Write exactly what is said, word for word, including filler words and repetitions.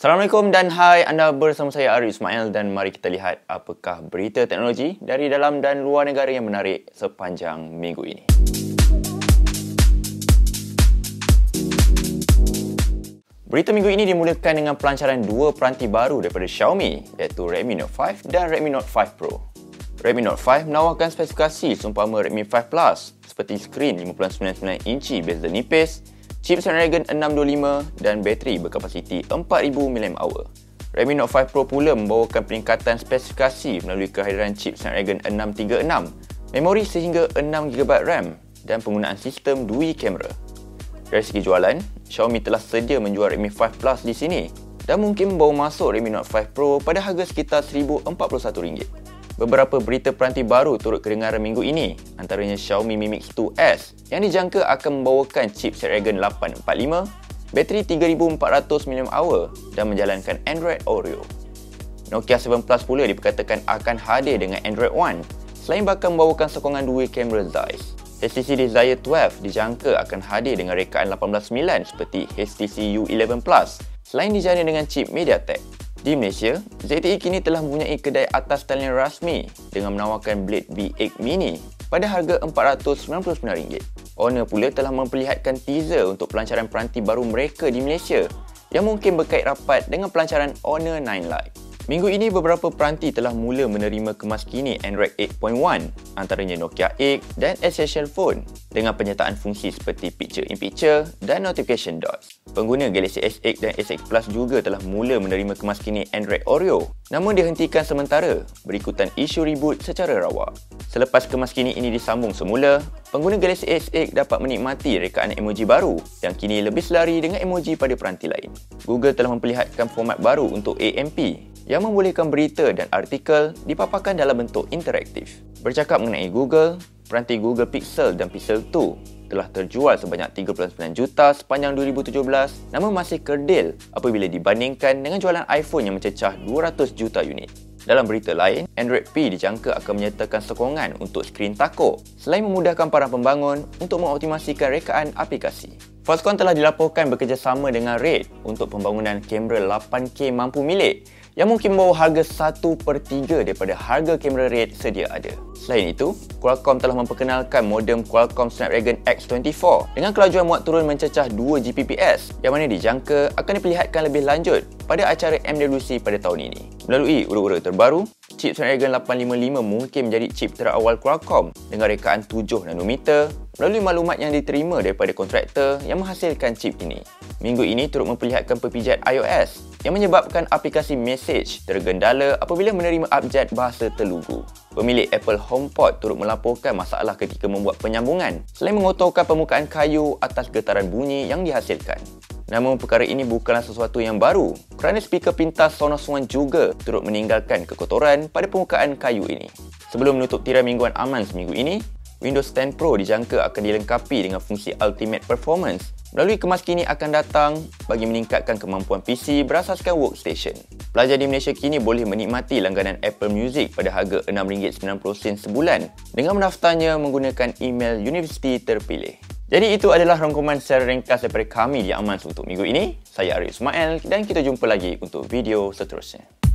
Assalamualaikum dan hai, anda bersama saya Arif Ismail dan mari kita lihat apakah berita teknologi dari dalam dan luar negara yang menarik sepanjang minggu ini. Berita minggu ini dimulakan dengan pelancaran dua peranti baru daripada Xiaomi iaitu Redmi Note lima dan Redmi Note lima Pro. Redmi Note lima menawarkan spesifikasi seumpama Redmi lima Plus seperti skrin lima perpuluhan sembilan sembilan inci bezel nipis, chip Snapdragon enam dua lima dan bateri berkapasiti empat ribu miliampere hour. Redmi Note lima Pro pula membawakan peningkatan spesifikasi melalui kehadiran chip Snapdragon enam tiga enam, memori sehingga enam gigabyte RAM dan penggunaan sistem dui kamera. Dari segi jualan, Xiaomi telah sedia menjual Redmi lima Plus di sini dan mungkin membawa masuk Redmi Note lima Pro pada harga sekitar seribu empat puluh satu ringgit. Beberapa berita peranti baru turut kedengaran minggu ini, antaranya Xiaomi Mi Mix dua S yang dijangka akan membawakan chip Snapdragon lapan empat lima, bateri tiga ribu empat ratus miliampere hour dan menjalankan Android Oreo. Nokia tujuh Plus pula diperkatakan akan hadir dengan Android One selain bakal membawakan sokongan dua kamera Zeiss. H T C Desire dua belas dijangka akan hadir dengan rekaan lapan belas sembilan seperti H T C U eleven Plus selain dijana dengan chip MediaTek. Di Malaysia, Z T E kini telah mempunyai kedai atas talian rasmi dengan menawarkan Blade V lapan Mini pada harga empat ratus sembilan puluh sembilan ringgit. Honor pula telah memperlihatkan teaser untuk pelancaran peranti baru mereka di Malaysia yang mungkin berkait rapat dengan pelancaran Honor nine Lite. Minggu ini, beberapa peranti telah mula menerima kemaskini Android eight point one, antaranya Nokia eight dan Essential Phone dengan penyertaan fungsi seperti Picture in Picture dan Notification Dots. Pengguna Galaxy S eight dan S X Plus juga telah mula menerima kemaskini Android Oreo, namun dihentikan sementara berikutan isu reboot secara rawak. Selepas kemaskini ini disambung semula, pengguna Galaxy S eight dapat menikmati rekaan emoji baru yang kini lebih selari dengan emoji pada peranti lain. Google telah memperlihatkan format baru untuk A M P yang membolehkan berita dan artikel dipaparkan dalam bentuk interaktif. Bercakap mengenai Google, peranti Google Pixel dan Pixel two telah terjual sebanyak tiga puluh sembilan juta sepanjang dua ribu tujuh belas, namun masih kerdil apabila dibandingkan dengan jualan iPhone yang mencecah dua ratus juta unit. Dalam berita lain, Android P dijangka akan menyertakan sokongan untuk skrin takuk selain memudahkan para pembangun untuk mengoptimasikan rekaan aplikasi. Foxconn telah dilaporkan bekerjasama dengan RAID untuk pembangunan kamera lapan K mampu milik yang mungkin membawa harga satu per tiga daripada harga kamera RAID sedia ada. Selain itu, Qualcomm telah memperkenalkan modem Qualcomm Snapdragon X dua puluh empat dengan kelajuan muat turun mencecah dua Gbps yang mana dijangka akan diperlihatkan lebih lanjut pada acara M W C pada tahun ini. Melalui urut-urut terbaru, chip Snapdragon lapan lima lima mungkin menjadi chip terawal Qualcomm dengan rekaan tujuh nanometer melalui maklumat yang diterima daripada kontraktor yang menghasilkan chip ini. Minggu ini turut memperlihatkan perpijat iOS yang menyebabkan aplikasi Message tergendala apabila menerima abjad bahasa Telugu. Pemilik Apple HomePod turut melaporkan masalah ketika membuat penyambungan selain mengotorkan permukaan kayu atas getaran bunyi yang dihasilkan. Namun perkara ini bukanlah sesuatu yang baru kerana speaker pintas Sonos One juga turut meninggalkan kekotoran pada permukaan kayu ini. Sebelum menutup tirai mingguan aman seminggu ini, Windows ten Pro dijangka akan dilengkapi dengan fungsi Ultimate Performance melalui kemaskini akan datang bagi meningkatkan kemampuan P C berasaskan workstation. Pelajar di Malaysia kini boleh menikmati langganan Apple Music pada harga enam ringgit sembilan puluh sen sebulan dengan mendaftarnya menggunakan email universiti terpilih. Jadi itu adalah rangkuman secara ringkas daripada kami di Amans untuk minggu ini. Saya Arif Ismail dan kita jumpa lagi untuk video seterusnya.